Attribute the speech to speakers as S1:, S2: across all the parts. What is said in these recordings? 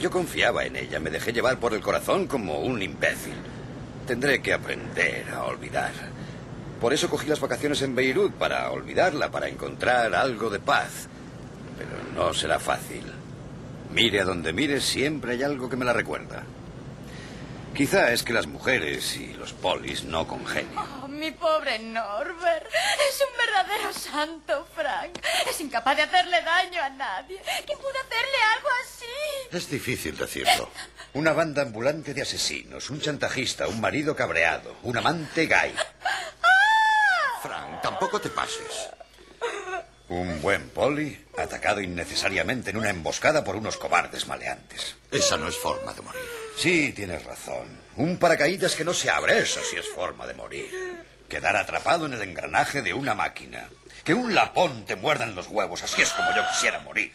S1: Yo confiaba en ella, me dejé llevar por el corazón como un imbécil. Tendré que aprender a olvidar. Por eso cogí las vacaciones en Beirut, para olvidarla, para encontrar algo de paz. Pero no será fácil. Mire a donde mire, siempre hay algo que me la recuerda. Quizá es que las mujeres y los polis no congenian.
S2: Oh, mi pobre Norbert. Es un verdadero santo, Frank. Es incapaz de hacerle daño a nadie. ¿Quién pudo hacerle algo así?
S3: Es difícil decirlo.
S1: Una banda ambulante de asesinos, un chantajista, un marido cabreado, un amante gay.
S3: Frank, tampoco te pases.
S1: Un buen poli atacado innecesariamente en una emboscada por unos cobardes maleantes.
S3: Esa no es forma de morir.
S1: Sí, tienes razón. Un paracaídas que no se abre, eso sí es forma de morir. Quedar atrapado en el engranaje de una máquina. Que un lapón te muerda en los huevos, así es como yo quisiera morir.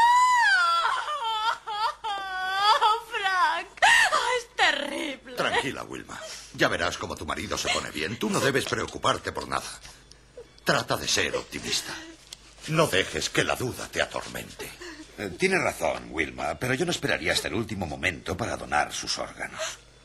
S2: Oh, Frank. Oh, es terrible.
S3: Tranquila, Wilma. Ya verás cómo tu marido se pone bien. Tú no debes preocuparte por nada. Trata de ser optimista. No dejes que la duda te atormente.
S1: Tienes razón, Wilma, pero yo no esperaría hasta el último momento para donar sus órganos.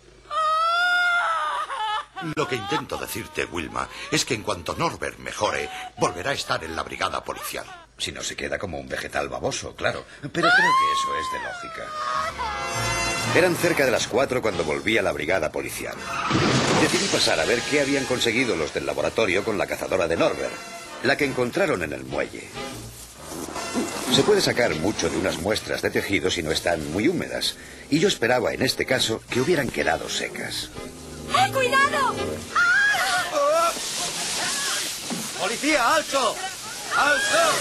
S3: Lo que intento decirte, Wilma, es que en cuanto Norbert mejore, volverá a estar en la brigada policial.
S1: Si no se queda como un vegetal baboso, claro. Pero creo que eso es de lógica. Eran cerca de las 4 cuando volví a la brigada policial. Decidí pasar a ver qué habían conseguido los del laboratorio con la cazadora de Norbert, la que encontraron en el muelle. Se puede sacar mucho de unas muestras de tejido si no están muy húmedas, y yo esperaba en este caso que hubieran quedado secas.
S2: ¡Cuidado! ¡Ah!
S1: ¡Policía, alto! ¡Alto!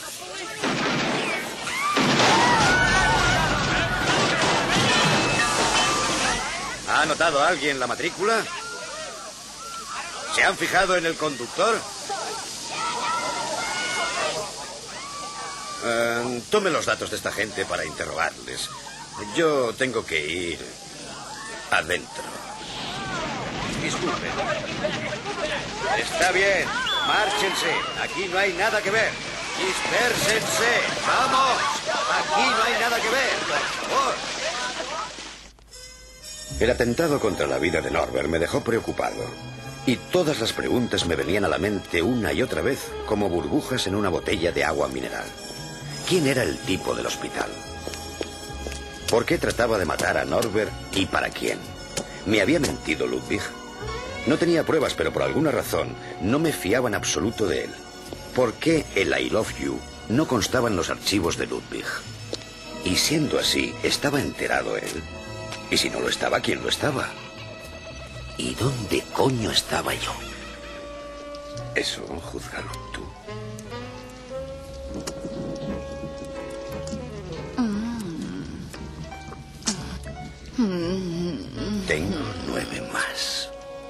S1: ¿Ha notado alguien la matrícula? ¿Se han fijado en el conductor? Tome los datos de esta gente para interrogarles. Yo tengo que ir adentro. Disculpen. Está bien. Márchense. Aquí no hay nada que ver. Dispérsense. ¡Vamos! Aquí no hay nada que ver. Por favor. El atentado contra la vida de Norbert me dejó preocupado. Y todas las preguntas me venían a la mente una y otra vez como burbujas en una botella de agua mineral. ¿Quién era el tipo del hospital? ¿Por qué trataba de matar a Norbert y para quién? ¿Me había mentido Ludwig? No tenía pruebas, pero por alguna razón no me fiaba en absoluto de él. ¿Por qué el I love you no constaba en los archivos de Ludwig? Y siendo así, ¿estaba enterado él? Y si no lo estaba, ¿quién lo estaba? ¿Y dónde coño estaba yo? Eso, júzgalo tú. Tengo 9 más.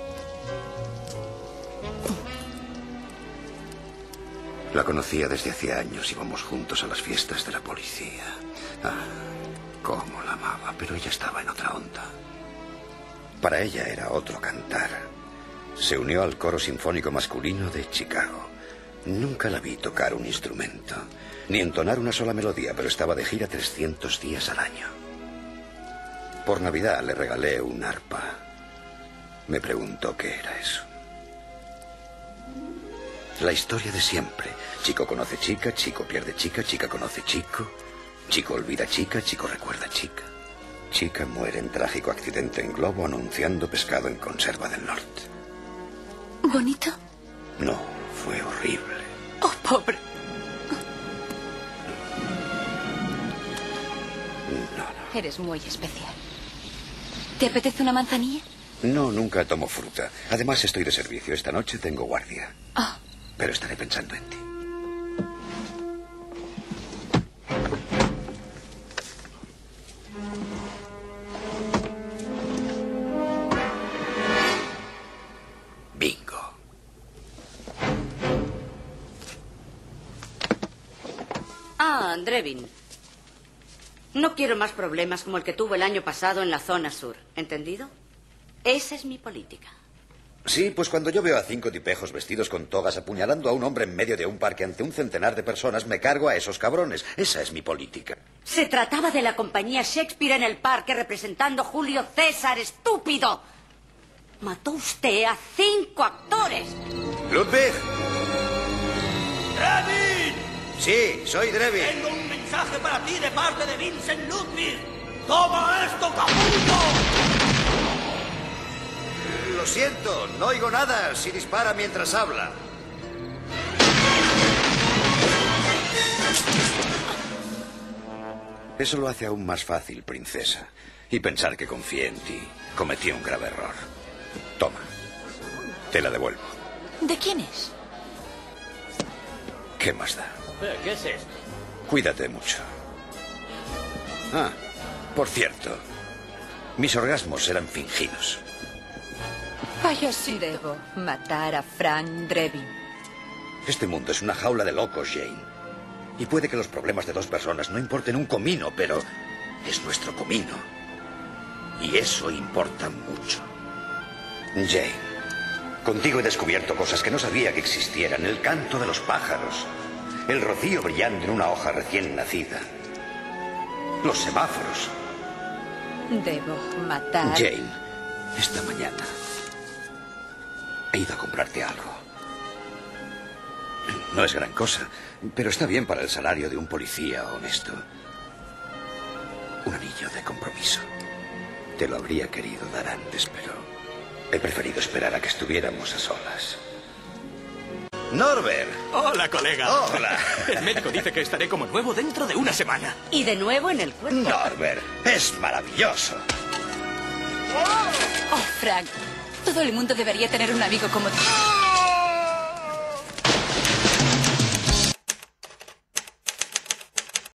S1: La conocía desde hacía años. Íbamos juntos a las fiestas de la policía. Ah, cómo la amaba, pero ella estaba en otra onda. Para ella era otro cantar. Se unió al coro sinfónico masculino de Chicago. Nunca la vi tocar un instrumento, ni entonar una sola melodía, pero estaba de gira 300 días al año. Por Navidad le regalé un arpa. Me preguntó qué era eso. La historia de siempre. Chico conoce chica, chico pierde chica, chica conoce chico, chico olvida chica, chico recuerda chica. Chica muere en trágico accidente en globo anunciando pescado en conserva del norte.
S2: ¿Bonito?
S1: No, fue horrible.
S2: Oh, pobre.
S1: No.
S2: Eres muy especial. ¿Te apetece una manzanilla?
S1: No, nunca tomo fruta. Además, estoy de servicio. Esta noche tengo guardia.
S2: Oh.
S1: Pero estaré pensando en ti. Bingo.
S4: Ah, Drevin. No quiero más problemas como el que tuvo el año pasado en la zona sur. ¿Entendido? Esa es mi política.
S1: Sí, pues cuando yo veo a 5 tipejos vestidos con togas apuñalando a un hombre en medio de un parque ante un centenar de personas, me cargo a esos cabrones. Esa es mi política.
S4: Se trataba de la compañía Shakespeare en el parque representando a Julio César, estúpido. Mató usted a 5 actores.
S1: ¡Ludwig!
S5: ¡Drevin!
S1: Sí, soy Drevin.
S5: Tengo un mensaje para ti de parte de Vincent Ludwig. ¡Toma esto, capullo!
S1: Lo siento, no oigo nada si dispara mientras habla. Eso lo hace aún más fácil, princesa. Y pensar que confié en ti. Cometí un grave error. Toma, te la devuelvo.
S2: ¿De quién es?
S1: ¿Qué más da?
S5: ¿Qué es esto?
S1: Cuídate mucho. Ah, por cierto, mis orgasmos eran fingidos.
S2: Vaya si debo matar a Frank Drevin.
S1: Este mundo es una jaula de locos, Jane. Y puede que los problemas de 2 personas no importen un comino, pero es nuestro comino. Y eso importa mucho. Jane, contigo he descubierto cosas que no sabía que existieran. El canto de los pájaros, el rocío brillando en una hoja recién nacida, los semáforos.
S2: Debo matar...
S1: Jane, esta mañana he ido a comprarte algo. No es gran cosa, pero está bien para el salario de un policía honesto. Un anillo de compromiso. Te lo habría querido dar antes, pero he preferido esperar a que estuviéramos a solas. ¡Norbert!
S5: Hola, colega.
S1: ¡Hola!
S5: El médico dice que estaré como nuevo dentro de una semana.
S4: Y de nuevo en el cuerpo.
S1: ¡Norbert! ¡Es maravilloso!
S2: Oh, Frank, todo el mundo debería tener un amigo como tú.